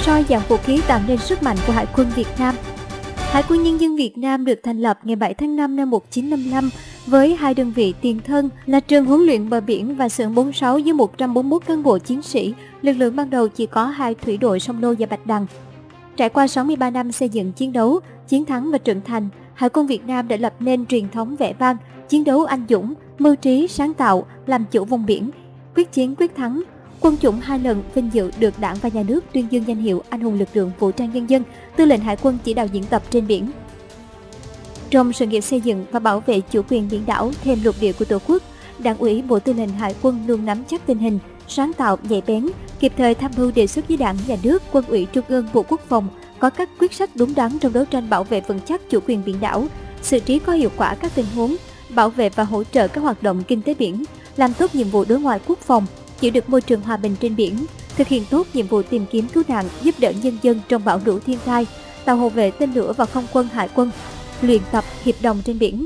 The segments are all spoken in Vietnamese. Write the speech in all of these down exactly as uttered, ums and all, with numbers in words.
soi dạng vũ khí tạo nên sức mạnh của Hải quân Việt Nam. Hải quân Nhân dân Việt Nam được thành lập ngày bảy tháng năm năm một nghìn chín trăm năm mươi lăm với hai đơn vị tiền thân là trường huấn luyện bờ biển và xưởng bốn mươi sáu với một trăm bốn mươi mốt cán bộ chiến sĩ. Lực lượng ban đầu chỉ có hai thủy đội Sông Lô và Bạch Đằng. Trải qua sáu mươi ba năm xây dựng chiến đấu, chiến thắng và trưởng thành, Hải quân Việt Nam đã lập nên truyền thống vẻ vang, chiến đấu anh dũng, mưu trí, sáng tạo, làm chủ vùng biển, quyết chiến quyết thắng. Quân chủng hai lần vinh dự được Đảng và Nhà nước tuyên dương danh hiệu Anh hùng lực lượng vũ trang nhân dân, Tư lệnh Hải quân chỉ đạo diễn tập trên biển. Trong sự nghiệp xây dựng và bảo vệ chủ quyền biển đảo thêm lục địa của Tổ quốc, Đảng ủy Bộ Tư lệnh Hải quân luôn nắm chắc tình hình, sáng tạo, nhạy bén, kịp thời tham mưu đề xuất với Đảng, Nhà nước, Quân ủy Trung ương, Bộ Quốc phòng, có các quyết sách đúng đắn trong đấu tranh bảo vệ vững chắc chủ quyền biển đảo, xử trí có hiệu quả các tình huống, bảo vệ và hỗ trợ các hoạt động kinh tế biển, làm tốt nhiệm vụ đối ngoại quốc phòng, giữ được môi trường hòa bình trên biển, thực hiện tốt nhiệm vụ tìm kiếm cứu nạn, giúp đỡ nhân dân trong bão lũ thiên tai, tàu hộ vệ tên lửa và không quân Hải quân, luyện tập hiệp đồng trên biển.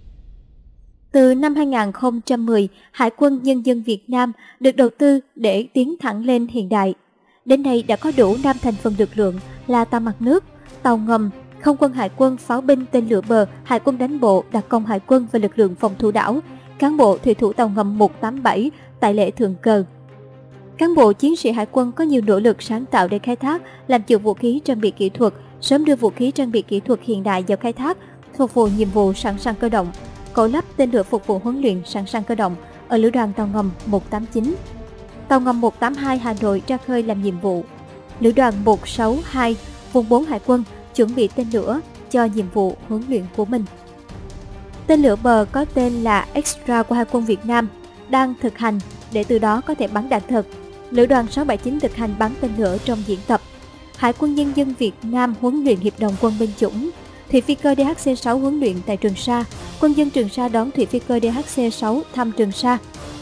Từ năm hai nghìn không trăm mười, Hải quân Nhân dân Việt Nam được đầu tư để tiến thẳng lên hiện đại. Đến nay đã có đủ năm thành phần lực lượng là tàu mặt nước, tàu ngầm, không quân Hải quân, pháo binh, tên lửa bờ, Hải quân đánh bộ, đặc công Hải quân và lực lượng phòng thủ đảo, cán bộ thủy thủ tàu ngầm một tám bảy tại lễ thượng cờ. Cán bộ chiến sĩ Hải quân có nhiều nỗ lực sáng tạo để khai thác, làm chủ vũ khí trang bị kỹ thuật, sớm đưa vũ khí trang bị kỹ thuật hiện đại vào khai thác, phục vụ nhiệm vụ sẵn sàng cơ động, cẩu lắp tên lửa phục vụ huấn luyện sẵn sàng cơ động ở lữ đoàn tàu ngầm một tám chín. Tàu ngầm một tám hai Hà Nội ra khơi làm nhiệm vụ. Lữ đoàn một sáu hai vùng bốn Hải quân chuẩn bị tên lửa cho nhiệm vụ huấn luyện của mình. Tên lửa bờ có tên là Extra của Hải quân Việt Nam đang thực hành để từ đó có thể bắn đạn thật. Lữ đoàn sáu bảy chín thực hành bắn tên lửa trong diễn tập. Hải quân Nhân dân Việt Nam huấn luyện hiệp đồng quân binh chủng. Thủy phi cơ đê hát xê sáu huấn luyện tại Trường Sa. Quân dân Trường Sa đón thủy phi cơ đê hát xê sáu thăm Trường Sa.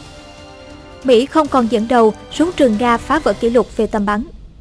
Mỹ không còn dẫn đầu, súng trường Nga phá vỡ kỷ lục về tầm bắn.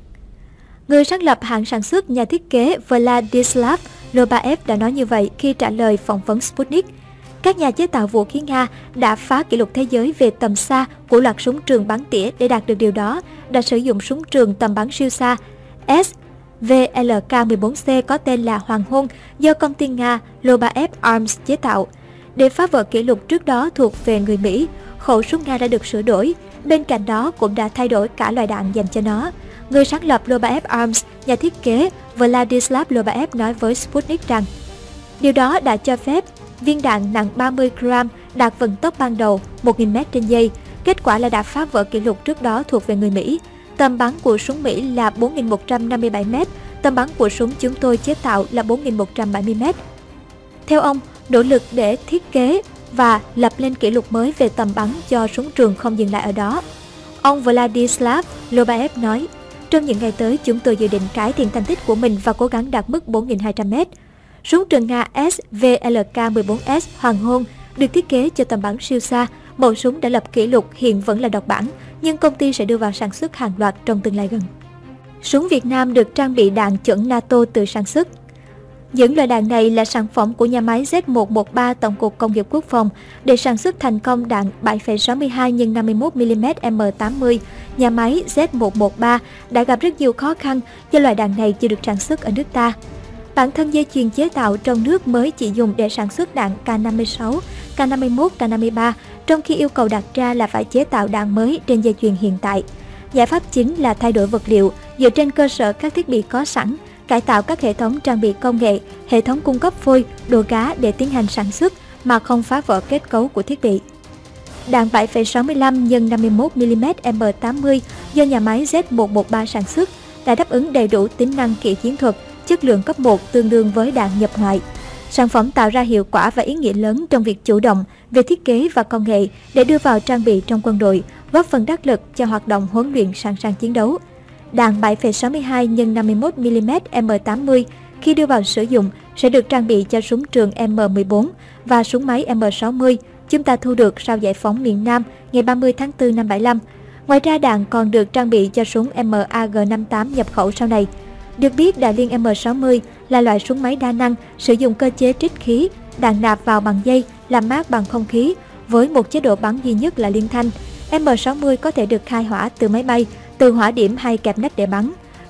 Người sáng lập hãng sản xuất, nhà thiết kế Vladislav Lobaev đã nói như vậy khi trả lời phỏng vấn Sputnik. Các nhà chế tạo vũ khí Nga đã phá kỷ lục thế giới về tầm xa của loạt súng trường bắn tỉa. Để đạt được điều đó, đã sử dụng súng trường tầm bắn siêu xa S V L K mười bốn C có tên là Hoàng Hôn do công ty Nga Lobaev Arms chế tạo. Để phá vỡ kỷ lục trước đó thuộc về người Mỹ, khẩu súng Nga đã được sửa đổi. Bên cạnh đó cũng đã thay đổi cả loại đạn dành cho nó. Người sáng lập Lobaev Arms, nhà thiết kế Vladislav Lobaev nói với Sputnik rằng điều đó đã cho phép viên đạn nặng ba mươi gram đạt vận tốc ban đầu một nghìn mét trên giây. Kết quả là đã phá vỡ kỷ lục trước đó thuộc về người Mỹ. Tầm bắn của súng Mỹ là bốn nghìn một trăm năm mươi bảy mét, tầm bắn của súng chúng tôi chế tạo là bốn nghìn một trăm bảy mươi mét. Theo ông, nỗ lực để thiết kế và lập lên kỷ lục mới về tầm bắn cho súng trường không dừng lại ở đó. Ông Vladislav Lobaev nói, trong những ngày tới chúng tôi dự định cải thiện thành tích của mình và cố gắng đạt mức bốn nghìn hai trăm mét. Súng trường Nga S V L K mười bốn S Hoàng Hôn được thiết kế cho tầm bắn siêu xa. Mẫu súng đã lập kỷ lục hiện vẫn là độc bản, nhưng công ty sẽ đưa vào sản xuất hàng loạt trong tương lai gần. Súng Việt Nam được trang bị đạn chuẩn NATO tự sản xuất. Những loại đạn này là sản phẩm của nhà máy Z một một ba Tổng cục Công nghiệp Quốc phòng. Để sản xuất thành công đạn bảy phẩy sáu mươi hai nhân năm mươi mốt mi li mét M tám mươi, nhà máy Z một một ba đã gặp rất nhiều khó khăn do loại đạn này chưa được sản xuất ở nước ta. Bản thân dây chuyền chế tạo trong nước mới chỉ dùng để sản xuất đạn K năm mươi sáu, K năm mươi mốt, K năm mươi ba, trong khi yêu cầu đặt ra là phải chế tạo đạn mới trên dây chuyền hiện tại. Giải pháp chính là thay đổi vật liệu dựa trên cơ sở các thiết bị có sẵn, cải tạo các hệ thống trang bị công nghệ, hệ thống cung cấp phôi, đồ gá để tiến hành sản xuất mà không phá vỡ kết cấu của thiết bị. Đạn bảy phẩy sáu mươi lăm nhân năm mươi mốt mi li mét M tám mươi do nhà máy Z một một ba sản xuất đã đáp ứng đầy đủ tính năng kỹ chiến thuật, chất lượng cấp một tương đương với đạn nhập ngoại. Sản phẩm tạo ra hiệu quả và ý nghĩa lớn trong việc chủ động về thiết kế và công nghệ để đưa vào trang bị trong quân đội, góp phần đắc lực cho hoạt động huấn luyện sẵn sàng chiến đấu. Đạn bảy phẩy sáu mươi hai nhân năm mươi mốt mi li mét M tám mươi khi đưa vào sử dụng sẽ được trang bị cho súng trường M mười bốn và súng máy M sáu mươi chúng ta thu được sau giải phóng miền Nam ngày ba mươi tháng tư năm bảy mươi lăm. Ngoài ra, đạn còn được trang bị cho súng M A G năm tám nhập khẩu sau này. Được biết, Đại liên M sáu mươi là loại súng máy đa năng, sử dụng cơ chế trích khí, đạn nạp vào bằng dây, làm mát bằng không khí, với một chế độ bắn duy nhất là liên thanh. M sáu mươi có thể được khai hỏa từ máy bay, từ hỏa điểm hay kẹp nách để bắn.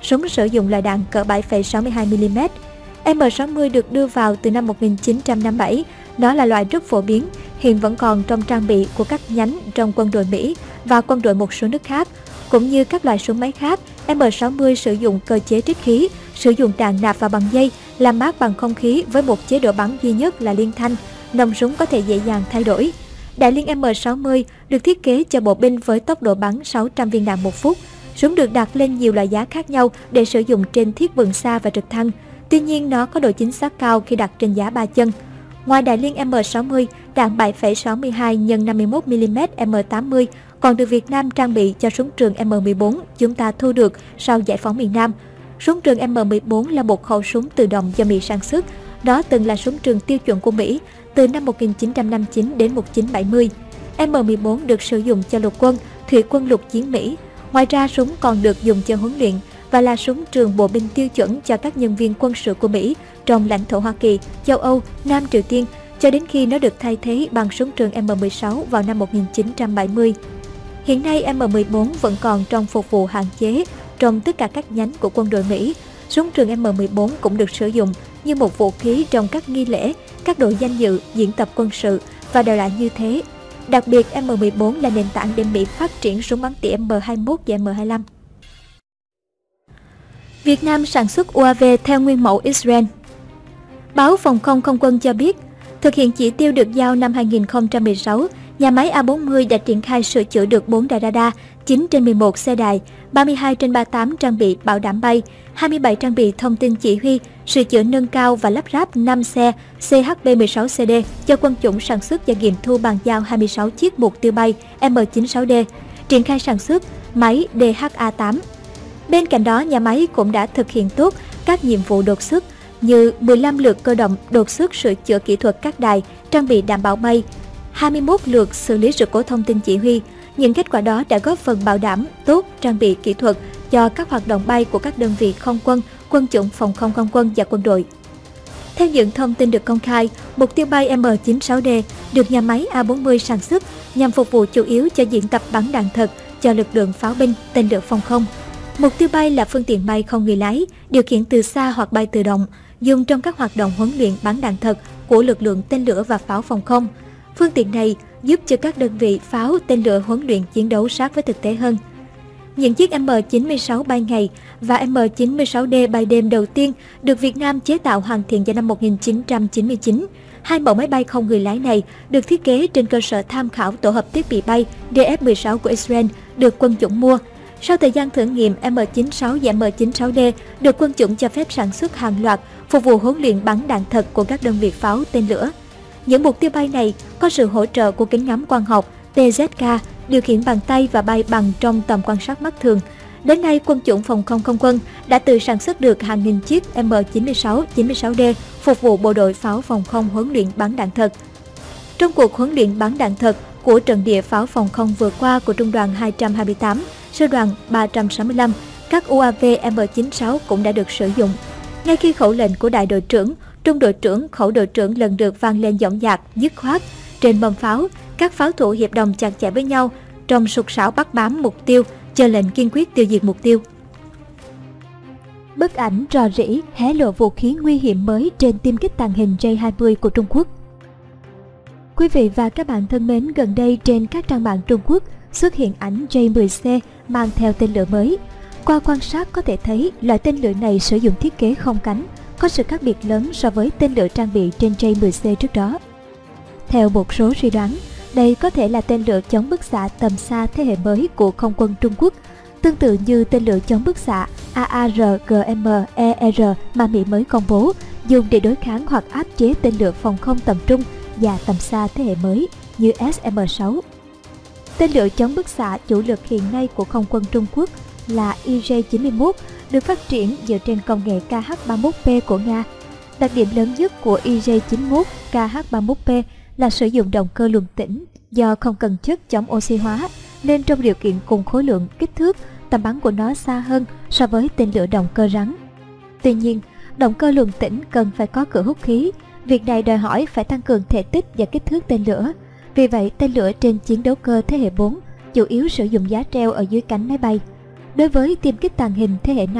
súng sử dụng loại đạn cỡ bảy phẩy sáu mươi hai mi li mét. M sáu mươi được đưa vào từ năm một nghìn chín trăm năm mươi bảy. Nó là loại rất phổ biến, hiện vẫn còn trong trang bị của các nhánh trong quân đội Mỹ và quân đội một số nước khác. Cũng như các loại súng máy khác, M sáu mươi sử dụng cơ chế trích khí, sử dụng đạn nạp vào bằng dây, làm mát bằng không khí với một chế độ bắn duy nhất là liên thanh. Nòng súng có thể dễ dàng thay đổi. Đại liên M sáu mươi được thiết kế cho bộ binh với tốc độ bắn sáu trăm viên đạn một phút. Súng được đặt lên nhiều loại giá khác nhau để sử dụng trên thiết vườn xa và trực thăng. Tuy nhiên, nó có độ chính xác cao khi đặt trên giá ba chân. Ngoài đại liên M sáu mươi, đạn bảy phẩy sáu mươi hai nhân năm mươi mốt mi li mét M tám mươi còn được Việt Nam trang bị cho súng trường M mười bốn chúng ta thu được sau giải phóng miền Nam. Súng trường M mười bốn là một khẩu súng tự động do Mỹ sản xuất. Đó từng là súng trường tiêu chuẩn của Mỹ từ năm một nghìn chín trăm năm mươi chín đến một nghìn chín trăm bảy mươi. M mười bốn được sử dụng cho lục quân, thủy quân lục chiến Mỹ. Ngoài ra, súng còn được dùng cho huấn luyện và là súng trường bộ binh tiêu chuẩn cho các nhân viên quân sự của Mỹ trong lãnh thổ Hoa Kỳ, châu Âu, Nam Triều Tiên, cho đến khi nó được thay thế bằng súng trường M mười sáu vào năm một nghìn chín trăm bảy mươi. Hiện nay, M mười bốn vẫn còn trong phục vụ hạn chế trong tất cả các nhánh của quân đội Mỹ. Súng trường M mười bốn cũng được sử dụng như một vũ khí trong các nghi lễ, các đội danh dự, diễn tập quân sự và đều là như thế. Đặc biệt, M mười bốn là nền tảng để Mỹ phát triển súng bắn tỉa M hai mươi mốt và M hai mươi lăm. Việt Nam sản xuất u a vê theo nguyên mẫu Israel. Báo Phòng không Không quân cho biết, thực hiện chỉ tiêu được giao năm hai nghìn không trăm mười sáu, nhà máy A bốn mươi đã triển khai sửa chữa được bốn đài radar, chín trên mười một xe đài, ba mươi hai trên ba mươi tám trang bị bảo đảm bay, hai mươi bảy trang bị thông tin chỉ huy, sửa chữa nâng cao và lắp ráp năm xe C H B mười sáu C D cho quân chủng sản xuất và nghiệm thu bàn giao hai mươi sáu chiếc mục tiêu bay M chín mươi sáu D, triển khai sản xuất máy D H A tám. Bên cạnh đó, nhà máy cũng đã thực hiện tốt các nhiệm vụ đột xuất như mười lăm lượt cơ động đột xuất sửa chữa kỹ thuật các đài, trang bị đảm bảo bay, hai mươi mốt lượt xử lý sự cố thông tin chỉ huy. Những kết quả đó đã góp phần bảo đảm tốt trang bị kỹ thuật cho các hoạt động bay của các đơn vị không quân, quân chủng phòng không không quân và quân đội. Theo những thông tin được công khai, mục tiêu bay M chín mươi sáu D được nhà máy A bốn mươi sản xuất nhằm phục vụ chủ yếu cho diễn tập bắn đạn thật cho lực lượng pháo binh, tên lửa phòng không. Mục tiêu bay là phương tiện bay không người lái, điều khiển từ xa hoặc bay tự động, dùng trong các hoạt động huấn luyện bắn đạn thật của lực lượng tên lửa và pháo phòng không. Phương tiện này giúp cho các đơn vị pháo, tên lửa huấn luyện chiến đấu sát với thực tế hơn. Những chiếc M chín mươi sáu bay ngày và M chín mươi sáu D bay đêm đầu tiên được Việt Nam chế tạo hoàn thiện vào năm một nghìn chín trăm chín mươi chín. Hai mẫu máy bay không người lái này được thiết kế trên cơ sở tham khảo tổ hợp thiết bị bay D F mười sáu của Israel được quân chủng mua. Sau thời gian thử nghiệm, M chín mươi sáu và M chín mươi sáu D được quân chủng cho phép sản xuất hàng loạt, phục vụ huấn luyện bắn đạn thật của các đơn vị pháo, tên lửa. Những mục tiêu bay này có sự hỗ trợ của kính ngắm quang học T Z K, điều khiển bằng tay và bay bằng trong tầm quan sát mắt thường. Đến nay, quân chủng phòng không không quân đã tự sản xuất được hàng nghìn chiếc M chín mươi sáu, chín mươi sáu D phục vụ bộ đội pháo phòng không huấn luyện bắn đạn thật. Trong cuộc huấn luyện bắn đạn thật của trận địa pháo phòng không vừa qua của Trung đoàn hai trăm hai mươi tám, Sư đoàn ba trăm sáu mươi lăm, các u a vê M chín mươi sáu cũng đã được sử dụng. Ngay khi khẩu lệnh của đại đội trưởng, trung đội trưởng, khẩu đội trưởng lần lượt vang lên dõng dạc, dứt khoát. Trên mâm pháo, các pháo thủ hiệp đồng chặt chẽ với nhau, trong sục sảo bắt bám mục tiêu, chờ lệnh kiên quyết tiêu diệt mục tiêu. Bức ảnh rò rỉ hé lộ vũ khí nguy hiểm mới trên tiêm kích tàng hình J hai mươi của Trung Quốc. Quý vị và các bạn thân mến, gần đây trên các trang mạng Trung Quốc xuất hiện ảnh J mười C mang theo tên lửa mới. Qua quan sát có thể thấy loại tên lửa này sử dụng thiết kế không cánh, có sự khác biệt lớn so với tên lửa trang bị trên J mười C trước đó. Theo một số suy đoán, đây có thể là tên lửa chống bức xạ tầm xa thế hệ mới của không quân Trung Quốc, tương tự như tên lửa chống bức xạ A A R G M E R mà Mỹ mới công bố, dùng để đối kháng hoặc áp chế tên lửa phòng không tầm trung và tầm xa thế hệ mới như S M sáu. Tên lửa chống bức xạ chủ lực hiện nay của không quân Trung Quốc là I J chín mươi mốt, được phát triển dựa trên công nghệ K H ba mươi mốt P của Nga. Đặc điểm lớn nhất của I J chín mươi mốt K H ba mươi mốt P là sử dụng động cơ luồng tĩnh, do không cần chất chống oxy hóa, nên trong điều kiện cùng khối lượng, kích thước, tầm bắn của nó xa hơn so với tên lửa động cơ rắn. Tuy nhiên, động cơ luồng tĩnh cần phải có cửa hút khí. Việc này đòi hỏi phải tăng cường thể tích và kích thước tên lửa. Vì vậy, tên lửa trên chiến đấu cơ thế hệ bốn chủ yếu sử dụng giá treo ở dưới cánh máy bay. Đối với tiêm kích tàng hình thế hệ năm,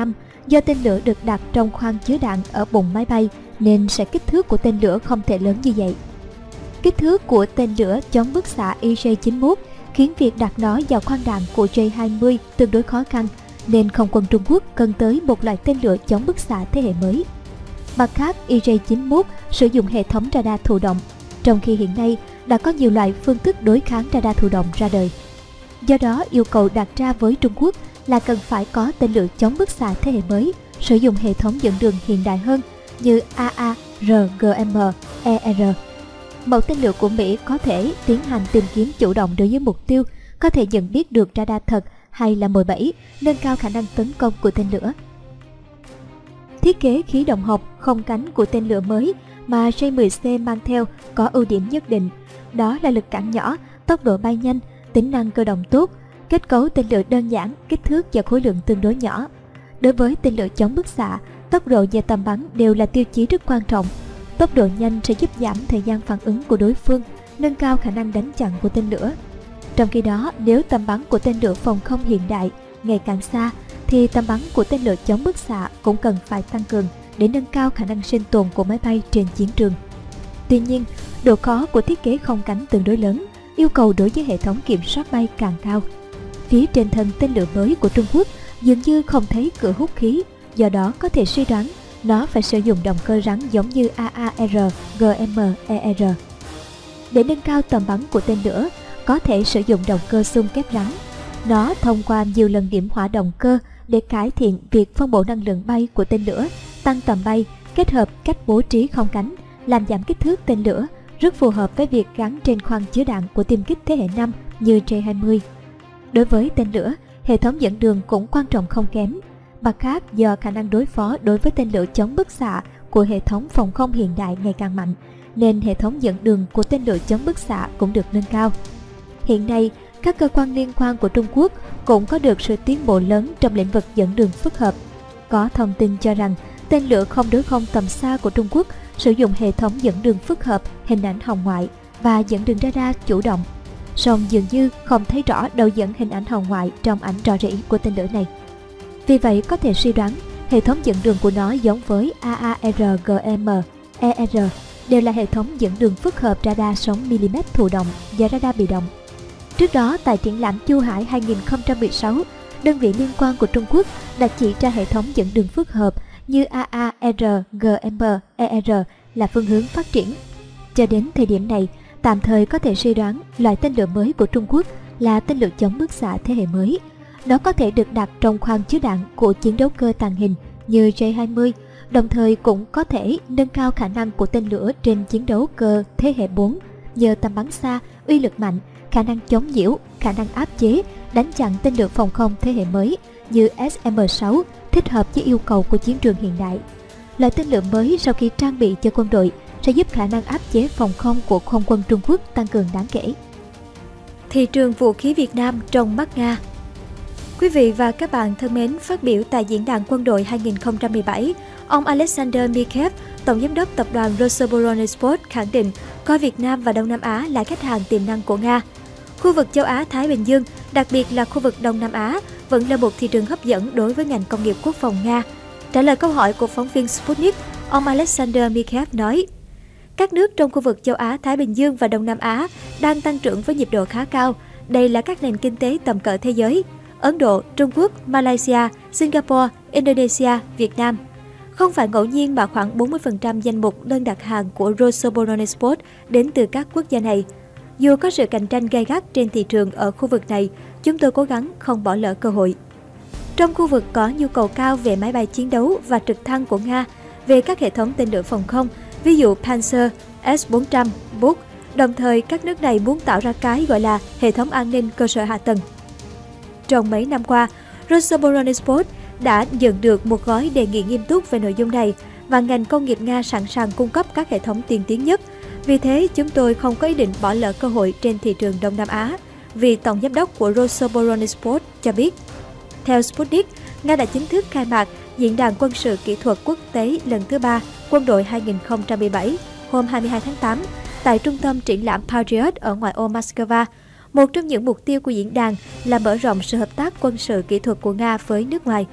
Do tên lửa được đặt trong khoang chứa đạn ở bụng máy bay nên sẽ kích thước của tên lửa không thể lớn như vậy. Kích thước của tên lửa chống bức xạ I J chín mốt khiến việc đặt nó vào khoang đạn của J hai mươi tương đối khó khăn, nên không quân Trung Quốc cần tới một loại tên lửa chống bức xạ thế hệ mới. Mặt khác, I J chín mốt sử dụng hệ thống radar thụ động, trong khi hiện nay đã có nhiều loại phương thức đối kháng radar thụ động ra đời. Do đó, yêu cầu đặt ra với Trung Quốc là cần phải có tên lửa chống bức xạ thế hệ mới, sử dụng hệ thống dẫn đường hiện đại hơn như A A R G M E R. Mẫu tên lửa của Mỹ có thể tiến hành tìm kiếm chủ động đối với mục tiêu, có thể nhận biết được radar thật hay là mồi bẫy, nâng cao khả năng tấn công của tên lửa. Thiết kế khí động học không cánh của tên lửa mới mà J mười C mang theo có ưu điểm nhất định, đó là lực cản nhỏ, tốc độ bay nhanh, tính năng cơ động tốt, kết cấu tên lửa đơn giản, kích thước và khối lượng tương đối nhỏ. Đối với tên lửa chống bức xạ, tốc độ và tầm bắn đều là tiêu chí rất quan trọng. Tốc độ nhanh sẽ giúp giảm thời gian phản ứng của đối phương, nâng cao khả năng đánh chặn của tên lửa. Trong khi đó, nếu tầm bắn của tên lửa phòng không hiện đại ngày càng xa, thì tầm bắn của tên lửa chống bức xạ cũng cần phải tăng cường để nâng cao khả năng sinh tồn của máy bay trên chiến trường. Tuy nhiên, độ khó của thiết kế không cánh tương đối lớn, yêu cầu đối với hệ thống kiểm soát bay càng cao. Phía trên thân tên lửa mới của Trung Quốc dường như không thấy cửa hút khí, do đó có thể suy đoán nó phải sử dụng động cơ rắn giống như A A R G M E R. Để nâng cao tầm bắn của tên lửa, có thể sử dụng động cơ xung kép rắn. Nó thông qua nhiều lần điểm hỏa động cơ để cải thiện việc phân bổ năng lượng bay của tên lửa, tăng tầm bay, kết hợp cách bố trí không cánh, làm giảm kích thước tên lửa, rất phù hợp với việc gắn trên khoang chứa đạn của tiêm kích thế hệ năm như J hai mươi. Đối với tên lửa, hệ thống dẫn đường cũng quan trọng không kém. Mặt khác, do khả năng đối phó đối với tên lửa chống bức xạ của hệ thống phòng không hiện đại ngày càng mạnh, nên hệ thống dẫn đường của tên lửa chống bức xạ cũng được nâng cao. Hiện nay, các cơ quan liên quan của Trung Quốc cũng có được sự tiến bộ lớn trong lĩnh vực dẫn đường phức hợp. Có thông tin cho rằng tên lửa không đối không tầm xa của Trung Quốc sử dụng hệ thống dẫn đường phức hợp, hình ảnh hồng ngoại và dẫn đường radar chủ động. Song dường như không thấy rõ đầu dẫn hình ảnh hồng ngoại trong ảnh rò rỉ của tên lửa này. Vì vậy có thể suy đoán hệ thống dẫn đường của nó giống với A A R G M E R, đều là hệ thống dẫn đường phức hợp radar sáu mi li mét thụ động và radar bị động. Trước đó, tại triển lãm Chu Hải hai nghìn không trăm mười sáu, đơn vị liên quan của Trung Quốc đã chỉ ra hệ thống dẫn đường phức hợp như A A R G M E R là phương hướng phát triển. Cho đến thời điểm này, tạm thời có thể suy đoán loại tên lửa mới của Trung Quốc là tên lửa chống bức xạ thế hệ mới. Nó có thể được đặt trong khoang chứa đạn của chiến đấu cơ tàng hình như J hai mươi, đồng thời cũng có thể nâng cao khả năng của tên lửa trên chiến đấu cơ thế hệ bốn nhờ tầm bắn xa, uy lực mạnh, khả năng chống nhiễu, khả năng áp chế, đánh chặn tên lửa phòng không thế hệ mới như S M sáu, thích hợp với yêu cầu của chiến trường hiện đại. Loại tên lửa mới sau khi trang bị cho quân đội sẽ giúp khả năng áp chế phòng không của không quân Trung Quốc tăng cường đáng kể. Thị trường vũ khí Việt Nam trong mắt Nga. Quý vị và các bạn thân mến, phát biểu tại Diễn đàn Quân đội hai nghìn không trăm mười bảy, ông Alexander Mikhev, Tổng giám đốc tập đoàn Rosoboronexport khẳng định coi Việt Nam và Đông Nam Á là khách hàng tiềm năng của Nga. Khu vực châu Á-Thái Bình Dương, đặc biệt là khu vực Đông Nam Á, vẫn là một thị trường hấp dẫn đối với ngành công nghiệp quốc phòng Nga. Trả lời câu hỏi của phóng viên Sputnik, ông Alexander Mikhev nói, các nước trong khu vực châu Á-Thái Bình Dương và Đông Nam Á đang tăng trưởng với nhịp độ khá cao. Đây là các nền kinh tế tầm cỡ thế giới: Ấn Độ, Trung Quốc, Malaysia, Singapore, Indonesia, Việt Nam. Không phải ngẫu nhiên mà khoảng bốn mươi phần trăm danh mục đơn đặt hàng của Rosoboronexport đến từ các quốc gia này. Dù có sự cạnh tranh gay gắt trên thị trường ở khu vực này, chúng tôi cố gắng không bỏ lỡ cơ hội. Trong khu vực có nhu cầu cao về máy bay chiến đấu và trực thăng của Nga, về các hệ thống tên lửa phòng không, ví dụ Pantsir, S bốn trăm, Buk, đồng thời các nước này muốn tạo ra cái gọi là hệ thống an ninh cơ sở hạ tầng. Trong mấy năm qua, Rosoboronexport đã nhận được một gói đề nghị nghiêm túc về nội dung này và ngành công nghiệp Nga sẵn sàng cung cấp các hệ thống tiên tiến nhất. Vì thế, chúng tôi không có ý định bỏ lỡ cơ hội trên thị trường Đông Nam Á, vì Tổng giám đốc của Rosoboronexport cho biết. Theo Sputnik, Nga đã chính thức khai mạc Diễn đàn Quân sự Kỹ thuật Quốc tế lần thứ ba Quân đội hai nghìn không trăm mười bảy hôm hai mươi hai tháng tám tại trung tâm triển lãm Patriot ở ngoại ô Moscow. Một trong những mục tiêu của diễn đàn là mở rộng sự hợp tác quân sự kỹ thuật của Nga với nước ngoài.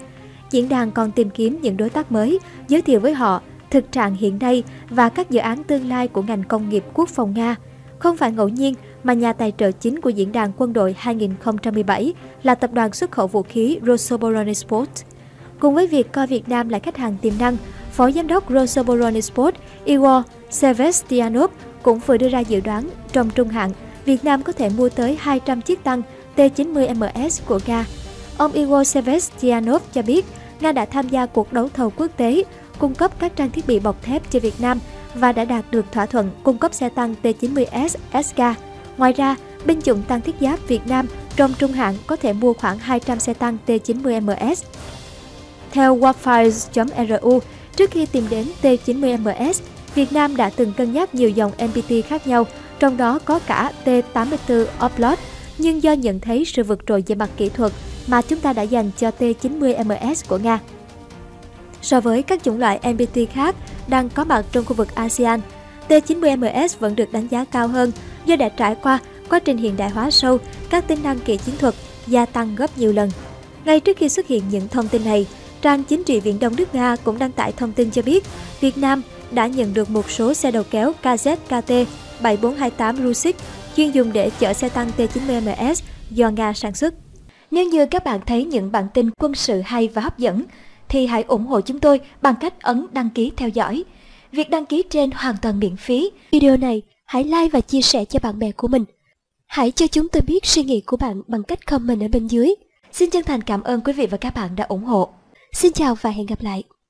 diễn đàn còn tìm kiếm những đối tác mới, giới thiệu với họ thực trạng hiện nay và các dự án tương lai của ngành công nghiệp quốc phòng Nga. Không phải ngẫu nhiên mà nhà tài trợ chính của diễn đàn quân đội hai nghìn không trăm mười bảy là tập đoàn xuất khẩu vũ khí Rosoboronexport. Cùng với việc coi Việt Nam là khách hàng tiềm năng, Phó Giám đốc Rosoboronexport Igor Sevestyanov cũng vừa đưa ra dự đoán trong trung hạn Việt Nam có thể mua tới hai trăm chiếc tăng T chín mươi M S của Nga. Ông Igor Sevestyanov cho biết Nga đã tham gia cuộc đấu thầu quốc tế cung cấp các trang thiết bị bọc thép cho Việt Nam và đã đạt được thỏa thuận cung cấp xe tăng T chín mươi S S K. Ngoài ra, binh chủng tăng thiết giáp Việt Nam trong trung hạn có thể mua khoảng hai trăm xe tăng T chín mươi M S. Theo Warfiles chấm R U, trước khi tìm đến T chín mươi M S, Việt Nam đã từng cân nhắc nhiều dòng M P T khác nhau, trong đó có cả T tám mươi tư Oplot, nhưng do nhận thấy sự vượt trội về mặt kỹ thuật mà chúng ta đã dành cho T chín mươi M S của Nga. So với các chủng loại M P T khác đang có mặt trong khu vực a sê an, T chín mươi M S vẫn được đánh giá cao hơn do đã trải qua quá trình hiện đại hóa sâu, các tính năng kỹ chiến thuật gia tăng gấp nhiều lần. Ngay trước khi xuất hiện những thông tin này, trang chính trị Viễn Đông nước Nga cũng đăng tải thông tin cho biết Việt Nam đã nhận được một số xe đầu kéo K Z K T bảy bốn hai tám Rusik chuyên dùng để chở xe tăng T chín mươi M S do Nga sản xuất. Nếu như các bạn thấy những bản tin quân sự hay và hấp dẫn, thì hãy ủng hộ chúng tôi bằng cách ấn đăng ký theo dõi. Việc đăng ký trên hoàn toàn miễn phí. Video này hãy like và chia sẻ cho bạn bè của mình. Hãy cho chúng tôi biết suy nghĩ của bạn bằng cách comment ở bên dưới. Xin chân thành cảm ơn quý vị và các bạn đã ủng hộ. Xin chào và hẹn gặp lại.